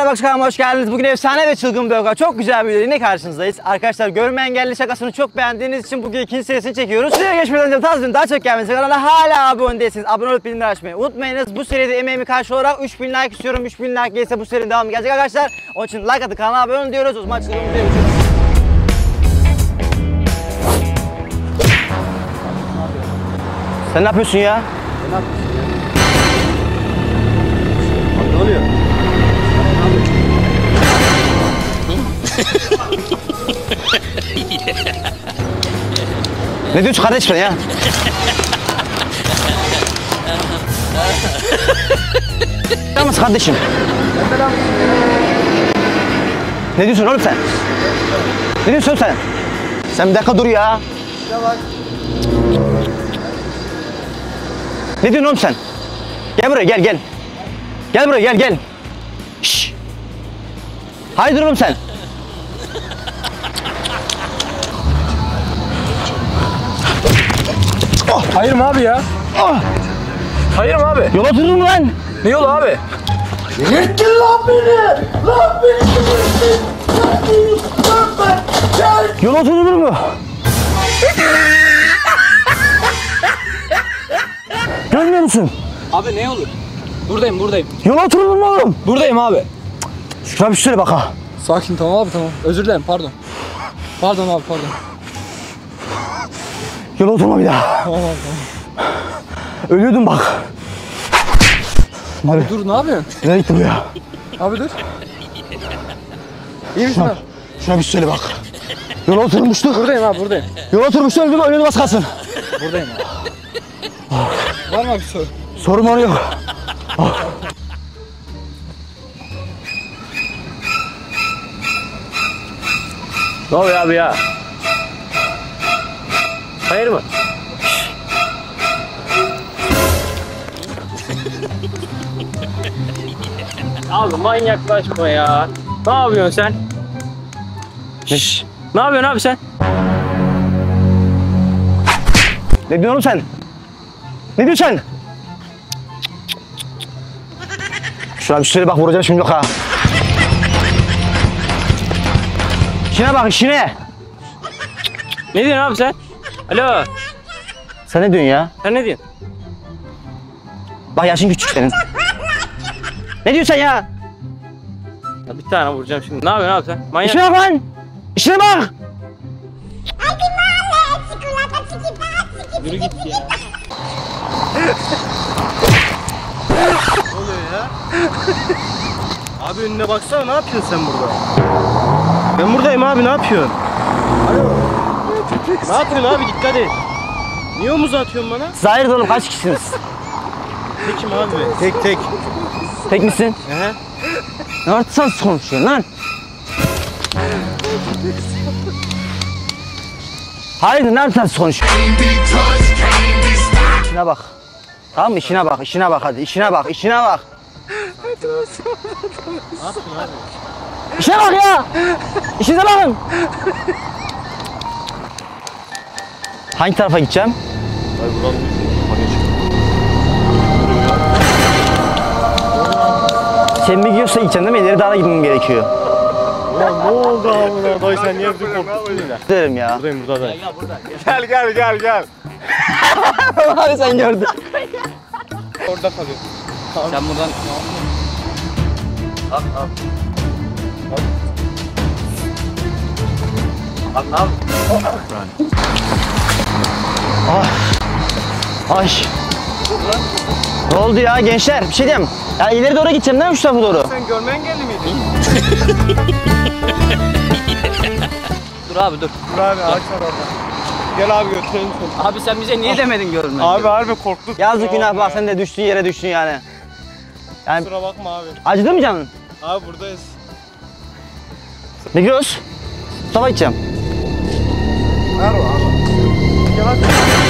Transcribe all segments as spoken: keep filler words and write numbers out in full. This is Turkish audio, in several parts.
Vlogbox kanalıma hoş geldiniz. Bugün efsane ve çılgın bir vlog. Çok güzel bir video yine karşınızdayız. Arkadaşlar görme engelli şakasını çok beğendiğiniz için bugün ikinci serisini çekiyoruz. Videoya geçmeden önce tazminatın daha çok gelmesi kanala hala abone değilsiniz. Abone olup bildirimleri açmayı unutmayınız. Bu seride emeğimi karşı olarak üç bin like istiyorum. üç bin like gelirse bu serinin devamı gelecek arkadaşlar. Onun için like atın, kanala abone olun diyoruz. O zaman çılgın bir video. Sen ne yapıyorsun ya? Ne yapıyorsun ya? Abi ne oluyor? Ne diyorsun kardeşim ya? Ne mısın kardeşim? Ne diyorsun oğlum sen? Ne diyorsun sen? Sen bir dakika dur ya. Ne diyorsun oğlum sen? Gel buraya gel gel. Gel buraya gel gel. Şşş. Haydi oğlum sen. Oh, hayır mı abi ya? Oh. Hayır mı abi? Yola durun lan. Ne yolu abi? Yettin lan beni! Lan beni yettin! Lan beni! Lan ben! Gel! Yola durulur mu? Görmüyor musun? Abi ne yolu? Buradayım buradayım. Yola oturulur mu oğlum? Buradayım abi. Şuna bir söyle bak ha. Sakin tamam abi tamam. Özür dilerim pardon. Pardon abi pardon. Yola oturma bir daha. Tamam abi tamam. Ölüyordum bak. Abi dur ne yapıyorsun? Nereye gitti bu ya? Abi dur. İyi misin abi? Şuna bir söyle bak. Yola oturmuştuk. Buradayım abi buradayım. Yola oturmuştu öldüm ölüyordum az kalsın. Buradayım abi. Var mı abi soru? Sorum onu yok. Ne oluyor abi ya? Hayır mı? Abi manyaklaşma ya. Ne yapıyorsun sen? Şşş. Ne yapıyorsun abi sen? Ne diyorsun oğlum sen? Ne diyorsun sen? Şuna bir söyle bak vuracağım şimdi yok ha. İşine bak işine. Ne diyorsun abi sen? Alo. Sen ne diyorsun ya? Sen ne diyorsun? Bak yaşın küçük senin. Ne diyorsun sen ya? Ya bir tane vuracağım şimdi. Ne yapıyorsun abi sen? Manyak. İşine bak lan. İşine bak. Yürü git ya. Ne oluyor ya? Abi önüne baksana ne yapıyorsun sen burada? Ben buradayım abi ne yapıyorsun? Alo. Ne yapıyorsun abi dikkat et. Niye omuz atıyorsun bana? Siz hayırdır oğlum kaç kişisiniz? Tekim abi ben. Tek tek. Tek misin? He? Ne artsan konuşuyorsun lan? Hayırdır ne artsan konuşuyorsun? İşine bak. Tamam mı? İşine bak, işine bak hadi. İşine bak, işine bak. Ne yapıyorsun abi? İşine bak ya! İşinize bakın! Hangi tarafa gideceğim? Hayır buradan Sen bir gidiyorsa gideceğim değil mi? İleri daha da gitmem gerekiyor. Ulan ne oldu abi? Dayı sen niye bizi korkuttun ya? Derim ya. Buradayım burada Gel gel gel gel. Abi sen gördün. Orada kalıyor. Sen buradan... Al al. Al al. Ay. Ne oldu ya gençler? Bir şey diyeyim. Ya ileri doğru gideceğim değil mi şu tarafa doğru? Sen görme engelli miydin? Dur abi dur. Dur abi ağaç var orada. Gel abi götürelim seni. Abi sen bize niye demedin görme? Abi harbi korktuk. Yazık günah Kusura bak bakma sen de düştüğün yere düştün yani. Yani Kusura bakma abi. acıdı mı canın? Abi buradayız. Ne gidiyoruz? Mustafa gideceğim. Ver o abi. Gel hadi.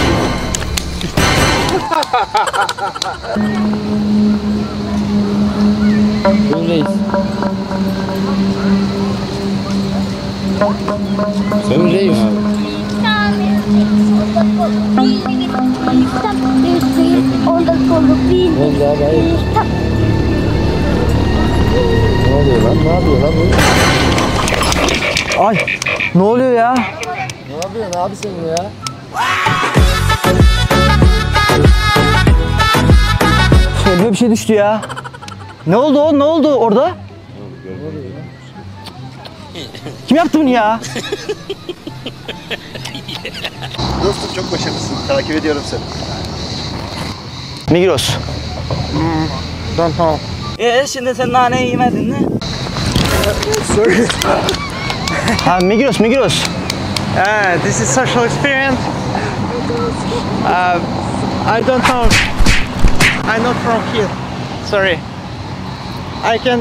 Reis. Sen reis. Onda kolu bin. Vallahi hayır. Stop. oluyor lan? Ne yapıyor lan bu? Ay ne oluyor ya? Ne yapıyorsun abi sen ya? Elime bir şey düştü ya. Ne oldu o? Ne oldu orada? Kim yaptı bunu ya? Dostum çok başarılısın. Takip ediyorum seni. Migros. Tamam. Ee şimdi sen naneyi yemedin mi? Sorry. Ha Migros, Migros. Uh, this is social experience. Uh, I don't know. I'm not from here. Sorry. I can.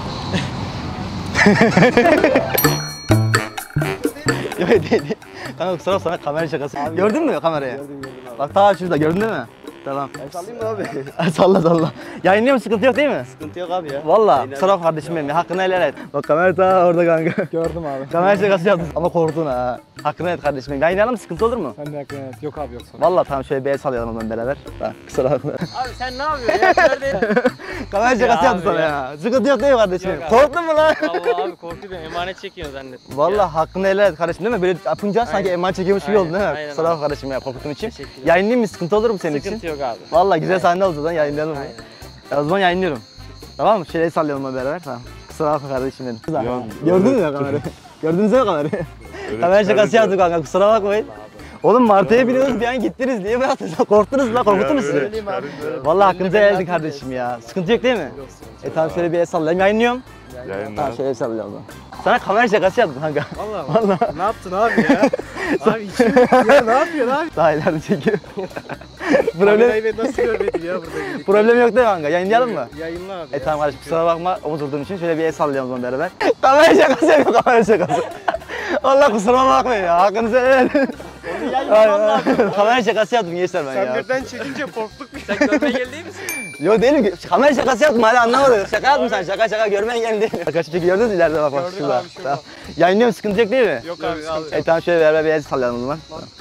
Yok değil değil. Kanka kusura bakma kamera şakası. Gördün mü kamerayı? Bak ta şurada gördün değil mi? Tamam. Sallayayım mı abi? salla salla. Yayınlıyor mu? Sıkıntı yok değil mi? Sıkıntı yok abi ya. Valla kusura bakma kardeşim benim ya. Hakkını helal et. Bak kamera ta orada kanka. Gördüm abi. Kamera şakası yaptın ama korktun ha. Hakkını et kardeşim benim. Yayınlayalım mı? Sıkıntı olur mu? Ben de hakkında yok abi yoksa. Valla tamam şöyle bir el sallayalım ondan beraber. Tamam kusura bakma. Abi sen ne yapıyorsun ya? Nerede? Kamera şakası yaptı abi sana ya. ya. Sıkıntı yok değil mi kardeşim Yok benim? abi. Korktun mu lan? Allah abi korkuyorum. Emanet çekiyorsun zannettim. Valla hakkını helal et kardeşim değil mi? Böyle yapınca sanki Aynen. emanet çekiyormuş gibi oldu değil mi? Aynen, aynen Kusura bakma abi. kardeşim ya korkuttuğum için. Teşekkürler. Yayınlayayım mı? Sıkıntı olur mu senin için? Sıkıntı yok abi. Valla güzel sahne oldu lan yayınlayalım mı? Aynen. Ya o zaman yayınlıyorum. Tamam mı? Şöyle el sallayalım hep beraber. Tamam. Kusura bakma kardeşim benim. Gördün mü kamerayı? Gördünüz mü kamerayı? Kamera şakası yaptık kanka kusura bakmayın. Oğlum Martı'ya biniyoruz bir an gittiniz. Niye böyle yaptınız? Korktunuz lan korkuttu mu sizi? Valla hakkınızı helal edin kardeşim ya. Sıkıntı yok değil mi? E tamam şöyle bir el sallayayım. Yayınlıyorum. Tamam şöyle el sallayalım o zaman. Sana kamera şakası yaptım kanka. Vallahi. Vallahi. Ne yaptın abi ya? Abi içim ya ne yapıyorsun abi? Daha ileride çekiyor. Problem, Kamerayı ben nasıl görmedim ya burada gidip. problem yok değil mi kanka? Yayınlayalım mı? Yayınla abi. E tamam kardeşim kusura bakma omuz vurduğum için şöyle bir el sallayalım o zaman beraber. Kamera şakası yapıyor kamera şakası. Allah kusuruma bakmayın ya hakkınızı helal edin. Kamera şakası yaptım gençler ben Sen ya. birden çekince korktuk bir. Sen görmeye geldi değil misin? Yok değilim ki. Kamera şakası yaptım hala anlamadım. Şaka yaptım sen şaka şaka görmeyen geldi değil. Arkadaşlar çünkü gördünüz mü ileride bak bak Gördük şurada. abi, şurada. Tamam. Yayınlıyorum sıkıntı yok değil mi? Yok abi sıkıntı. E tamam şöyle beraber bir el sallayalım o zaman.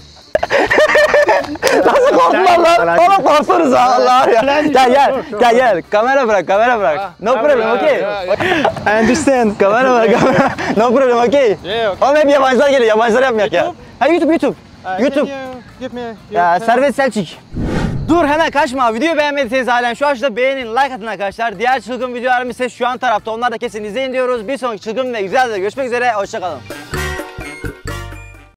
Nasıl korktular lan? Oğlum korktunuz ha Allah ya. Gel gel gel gel kamera bırak kamera bırak. No problem okay. I understand. Kamera bırak kamera. No problem okay. Yeah, Oğlum hep yabancılar geliyor yabancılar yapmayak ya. Ha YouTube YouTube. YouTube. Give me. Ya Servet Selçuk. Dur hemen kaçma. Videoyu beğenmediyseniz halen şu aşağıda beğenin, like atın arkadaşlar. Diğer çılgın videolarım ise şu an tarafta. Onları da kesin izleyin diyoruz. Bir sonraki çılgın ve güzel de görüşmek üzere. Hoşçakalın.